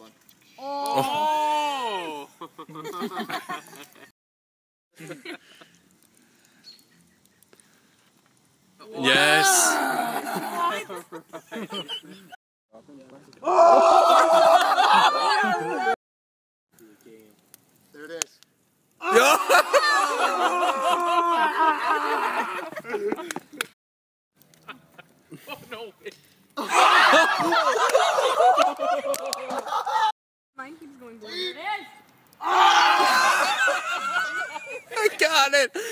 one. Oh! Yes! There it is. Oh, no way. Mine keeps going blue. It is! I got it!